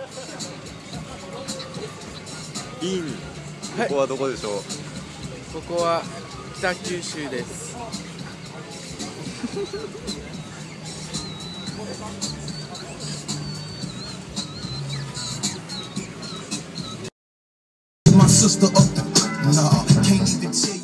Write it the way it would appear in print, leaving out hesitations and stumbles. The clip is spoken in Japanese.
イン、 はい、 ここはどこでしょう。 ここは北九州です。 My sister up, nah, can't even tell you.